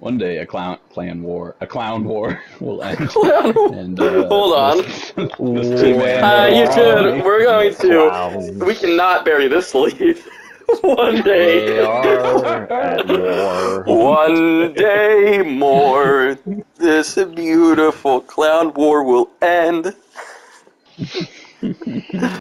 One day a clown war will end, and Hold on. this two-man You should. army. We're going to. Clowns. We cannot bury this lead. One day. They are at war. One day more. This beautiful clown war will end.